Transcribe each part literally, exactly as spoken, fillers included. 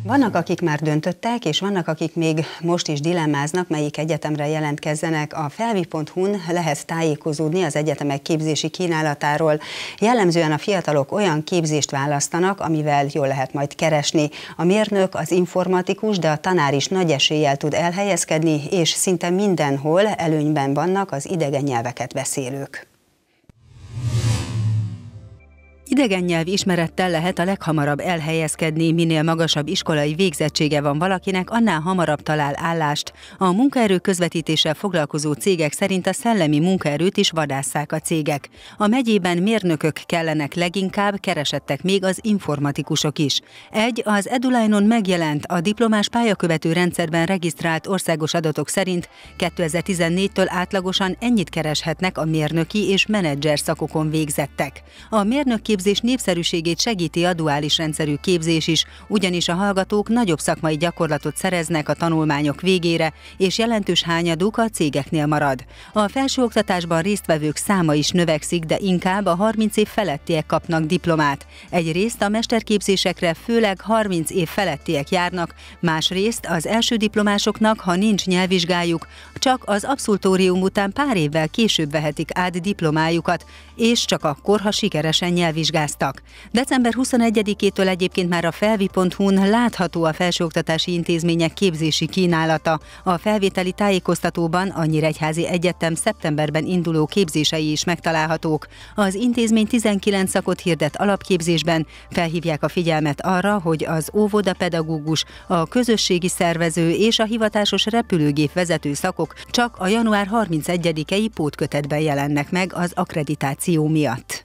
Vannak, akik már döntöttek, és vannak, akik még most is dilemmáznak, melyik egyetemre jelentkezzenek. A felvi pont hu-n lehet tájékozódni az egyetemek képzési kínálatáról. Jellemzően a fiatalok olyan képzést választanak, amivel jól lehet majd keresni. A mérnök, az informatikus, de a tanár is nagy eséllyel tud elhelyezkedni, és szinte mindenhol előnyben vannak az idegen nyelveket beszélők. Idegen nyelv ismerettel lehet a leghamarabb elhelyezkedni, minél magasabb iskolai végzettsége van valakinek, annál hamarabb talál állást. A munkaerő közvetítéssel foglalkozó cégek szerint a szellemi munkaerőt is vadásszák a cégek. A megyében mérnökök kellenek leginkább, keresettek még az informatikusok is. Egy, az EduLine-on megjelent, a diplomás pályakövető rendszerben regisztrált országos adatok szerint kétezer-tizennégytől átlagosan ennyit kereshetnek a mérnöki és menedzser szakokon végzettek. A mérnök képzés népszerűségét segíti a duális rendszerű képzés is, ugyanis a hallgatók nagyobb szakmai gyakorlatot szereznek a tanulmányok végére, és jelentős hányaduk a cégeknél marad. A felsőoktatásban résztvevők száma is növekszik, de inkább a harminc év felettiek kapnak diplomát. Egyrészt a mesterképzésekre főleg harminc év felettiek járnak, másrészt az első diplomásoknak, ha nincs nyelvvizsgájuk, csak az abszoltórium után pár évvel később vehetik át diplomájukat, és csak akkor, ha sikeresen nyelvvizsgáztak. december huszonegyedikétől egyébként már a felvi pont hu-n látható a felsőoktatási intézmények képzési kínálata. A felvételi tájékoztatóban a Nyíregyházi Egyetem szeptemberben induló képzései is megtalálhatók. Az intézmény tizenkilenc szakot hirdet alapképzésben, felhívják a figyelmet arra, hogy az óvodapedagógus, a közösségi szervező és a hivatásos repülőgép vezető szakok csak a január harmincegyedikei pótkötetben jelennek meg az akkreditáció miatt.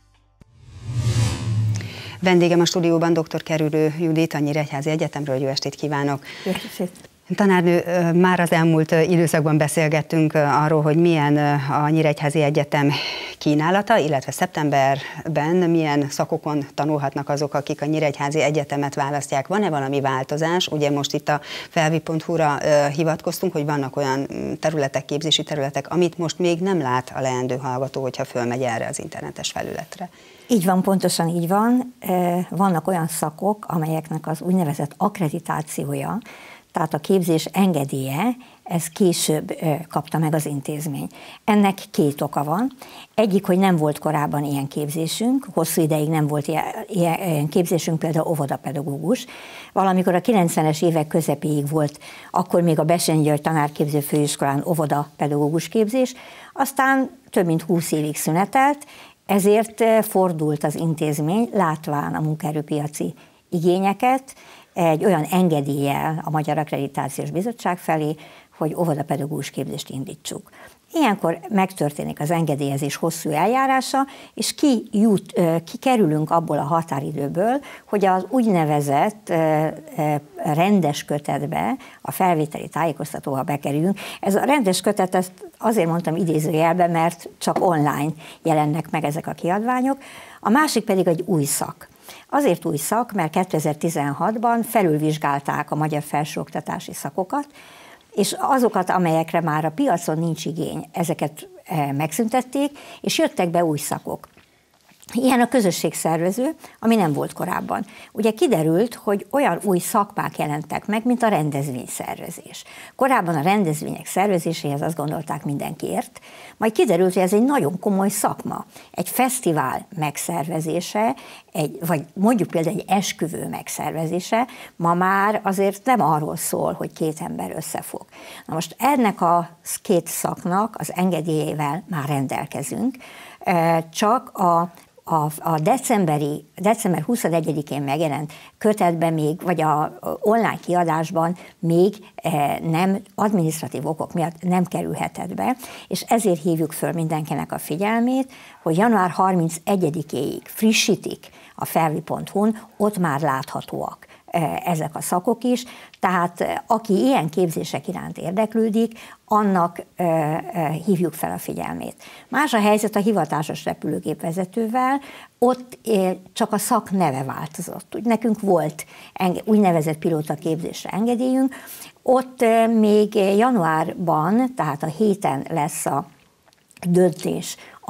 Vendégem a stúdióban dr. Kerülő Judit, a Nyíregyházi Egyetemről. Jó estét kívánok! Jó estét! Tanárnő, már az elmúlt időszakban beszélgettünk arról, hogy milyen a Nyíregyházi Egyetem kínálata, illetve szeptemberben milyen szakokon tanulhatnak azok, akik a Nyíregyházi Egyetemet választják. Van-e valami változás? Ugye most itt a felvi pont hu-ra hivatkoztunk, hogy vannak olyan területek, képzési területek, amit most még nem lát a leendő hallgató, hogyha fölmegy erre az internetes felületre. Így van, pontosan így van. Vannak olyan szakok, amelyeknek az úgynevezett akkreditációja, tehát a képzés engedélye, ez később kapta meg az intézmény. Ennek két oka van. Egyik, hogy nem volt korábban ilyen képzésünk, hosszú ideig nem volt ilyen, ilyen képzésünk, például óvodapedagógus. Valamikor a kilencvenes évek közepéig volt, akkor még a Bessenyi György Tanárképző Főiskolán óvodapedagógus képzés, aztán több mint húsz évig szünetelt, ezért fordult az intézmény, látván a munkaerőpiaci igényeket, egy olyan engedéllyel a Magyar Akkreditációs Bizottság felé, hogy óvodapedagógus képzést indítsuk. Ilyenkor megtörténik az engedélyezés hosszú eljárása, és ki jut, kikerülünk abból a határidőből, hogy az úgynevezett rendes kötetbe, a felvételi tájékoztatóba bekerülünk. Ez a rendes kötet, ezt azért mondtam idézőjelben, mert csak online jelennek meg ezek a kiadványok. A másik pedig egy új szak. Azért új szak, mert kétezer-tizenhatban felülvizsgálták a magyar felsőoktatási szakokat, és azokat, amelyekre már a piacon nincs igény, ezeket megszüntették, és jöttek be új szakok. Ilyen a közösségszervező, ami nem volt korábban. Ugye kiderült, hogy olyan új szakmák jelentek meg, mint a rendezvényszervezés. Korábban a rendezvények szervezéséhez azt gondolták mindenki ért, majd kiderült, hogy ez egy nagyon komoly szakma. Egy fesztivál megszervezése, egy, vagy mondjuk például egy esküvő megszervezése, ma már azért nem arról szól, hogy két ember összefog. Na most ennek a két szaknak az engedélyével már rendelkezünk, csak a A, a decemberi, december huszonegyedikén megjelent kötetben még, vagy a online kiadásban még nem, adminisztratív okok miatt nem kerülhetett be, és ezért hívjuk föl mindenkinek a figyelmét, hogy január harmincegyedikéig frissítik a felvi pont hu-n, ott már láthatóak ezek a szakok is, tehát aki ilyen képzések iránt érdeklődik, annak ö, ö, hívjuk fel a figyelmét. Más a helyzet a hivatásos repülőgépvezetővel, ott ö, csak a szak neve változott. Úgy nekünk volt enge- úgynevezett pilótaképzésre engedélyünk, ott ö, még januárban, tehát a héten lesz a döntés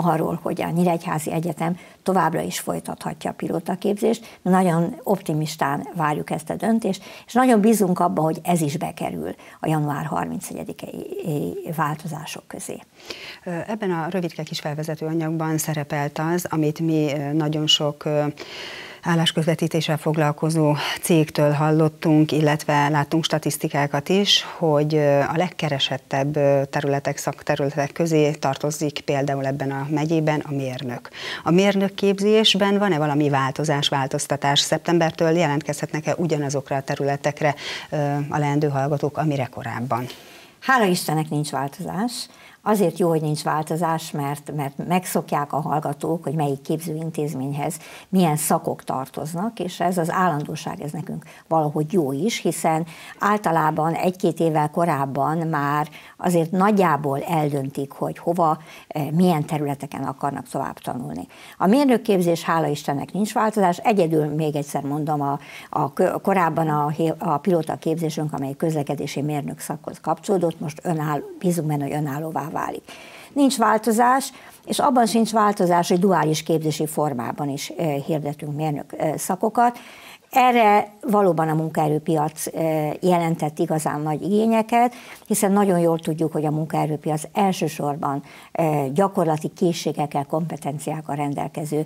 arról, hogy a Nyíregyházi Egyetem továbbra is folytathatja a pilótaképzést. Nagyon optimistán várjuk ezt a döntést, és nagyon bízunk abban, hogy ez is bekerül a január harmincegyedikei változások közé. Ebben a rövidke kis felvezető anyagban szerepelt az, amit mi nagyon sok állásközvetítéssel foglalkozó cégtől hallottunk, illetve láttunk statisztikákat is, hogy a legkeresettebb területek, szakterületek közé tartozik például ebben a megyében a mérnök. A mérnök képzésben van-e valami változás, változtatás? Szeptembertől jelentkezhetnek-e ugyanazokra a területekre a leendő hallgatók, amire korábban? Hála Istennek nincs változás. Azért jó, hogy nincs változás, mert, mert megszokják a hallgatók, hogy melyik képzőintézményhez milyen szakok tartoznak, és ez az állandóság, ez nekünk valahogy jó is, hiszen általában egy-két évvel korábban már azért nagyjából eldöntik, hogy hova, milyen területeken akarnak tovább tanulni. A mérnökképzés, hála Istennek nincs változás, egyedül még egyszer mondom, a, a, korábban a, a pilótaképzésünk, amely közlekedési mérnök szakhoz kapcsolódott, most önálló, bízunk benne, hogy önállóvá válik. Nincs változás, és abban sincs változás, hogy duális képzési formában is hirdetünk mérnök szakokat. Erre valóban a munkaerőpiac jelentett igazán nagy igényeket, hiszen nagyon jól tudjuk, hogy a munkaerőpiac elsősorban gyakorlati készségekkel, kompetenciákkal rendelkező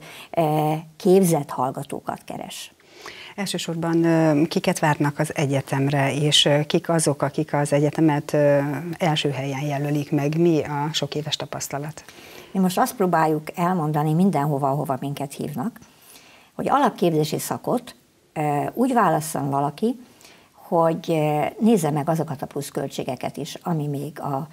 képzett hallgatókat keres. Elsősorban kiket várnak az egyetemre, és kik azok, akik az egyetemet első helyen jelölik meg? Mi a sok éves tapasztalat? Mi most azt próbáljuk elmondani mindenhova, ahova minket hívnak, hogy alapképzési szakot úgy válasszon valaki, hogy nézze meg azokat a pluszköltségeket is, ami még a,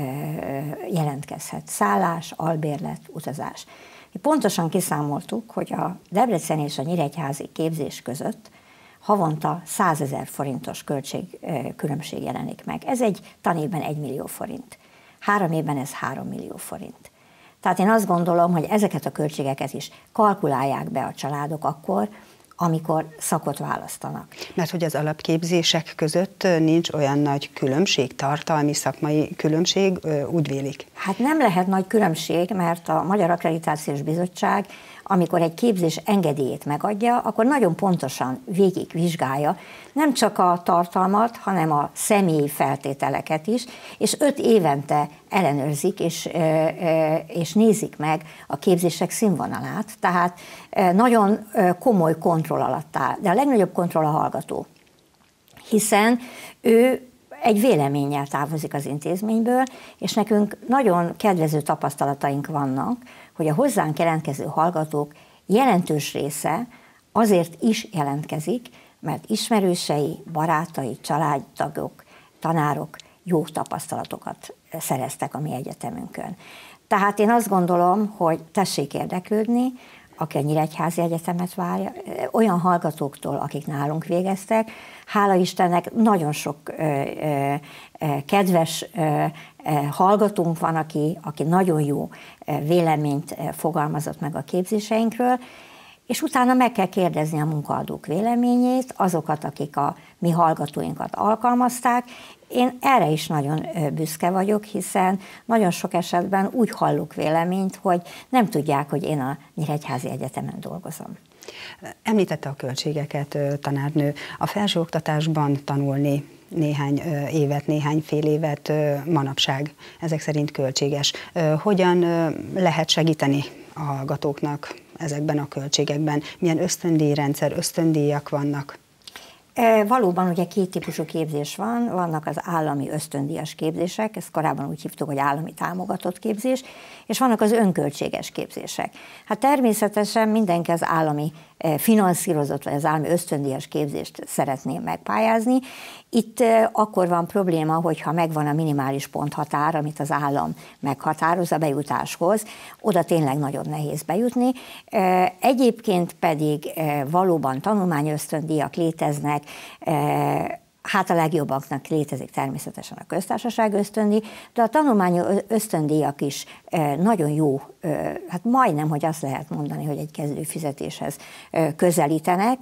jelentkezhet. Szállás, albérlet, utazás. Mi pontosan kiszámoltuk, hogy a Debrecen és a nyíregyházi képzés között havonta százezer forintos költség különbség jelenik meg. Ez egy tanévben egy millió forint. Három évben ez három millió forint. Tehát én azt gondolom, hogy ezeket a költségeket is kalkulálják be a családok akkor, amikor szakot választanak. Mert hogy az alapképzések között nincs olyan nagy különbség, tartalmi, szakmai különbség, úgy vélik? Hát nem lehet nagy különbség, mert a Magyar Akkreditációs Bizottság, amikor egy képzés engedélyét megadja, akkor nagyon pontosan végigvizsgálja nem csak a tartalmat, hanem a személyi feltételeket is, és öt évente ellenőrzik és, és nézik meg a képzések színvonalát, tehát nagyon komoly kontroll alatt áll. De a legnagyobb kontroll a hallgató, hiszen ő egy véleménnyel távozik az intézményből, és nekünk nagyon kedvező tapasztalataink vannak, hogy a hozzánk jelentkező hallgatók jelentős része azért is jelentkezik, mert ismerősei, barátai, családtagok, tanárok jó tapasztalatokat szereztek a mi egyetemünkön. Tehát én azt gondolom, hogy tessék érdeklődni, aki a Nyíregyházi Egyetemet várja, olyan hallgatóktól, akik nálunk végeztek. Hála Istennek nagyon sok ö, ö, kedves ö, hallgatónk van, aki, aki nagyon jó véleményt fogalmazott meg a képzéseinkről, és utána meg kell kérdezni a munkaadók véleményét, azokat, akik a mi hallgatóinkat alkalmazták. Én erre is nagyon büszke vagyok, hiszen nagyon sok esetben úgy hallok véleményt, hogy nem tudják, hogy én a Nyíregyházi Egyetemen dolgozom. Említette a költségeket, tanárnő. A felsőoktatásban tanulni néhány évet, néhány fél évet manapság ezek szerint költséges. Hogyan lehet segíteni a hallgatóknak ezekben a költségekben? Milyen ösztöndíjrendszer, ösztöndíjak vannak? Valóban ugye két típusú képzés van, vannak az állami ösztöndíjas képzések, ezt korábban úgy hívtuk, hogy állami támogatott képzés, és vannak az önköltséges képzések. Hát természetesen mindenki az állami finanszírozott, vagy az állami ösztöndíjas képzést szeretné megpályázni. Itt akkor van probléma, hogyha megvan a minimális ponthatár, amit az állam meghatároz a bejutáshoz, oda tényleg nagyon nehéz bejutni. Egyébként pedig valóban tanulmányösztöndíjak léteznek, hát a legjobbaknak létezik természetesen a köztársaság ösztöndíj, de a tanulmányi ösztöndíjak is nagyon jó, hát majdnem, hogy azt lehet mondani, hogy egy kezdő fizetéshez közelítenek,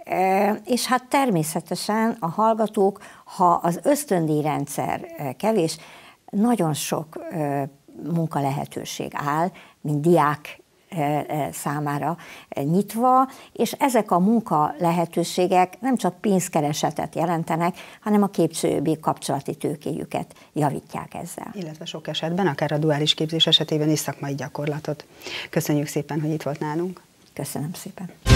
és hát természetesen a hallgatók, ha az ösztöndíjrendszer kevés, nagyon sok munkalehetőség áll, mint diák számára nyitva, és ezek a munka lehetőségek nem csak pénzkeresetet jelentenek, hanem a későbbi kapcsolati tőkéjüket javítják ezzel. Illetve sok esetben, akár a duális képzés esetében is szakmai gyakorlatot. Köszönjük szépen, hogy itt volt nálunk. Köszönöm szépen.